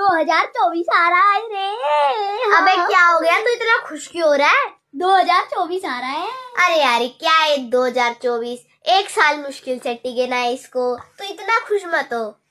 2024 आ रहा है रे। अबे क्या हो गया, तू इतना खुश क्यों हो रहा है? 2024 आ रहा है। अरे यार क्या है 2024, एक साल मुश्किल से टिके ना इसको, तो इतना खुश मत हो।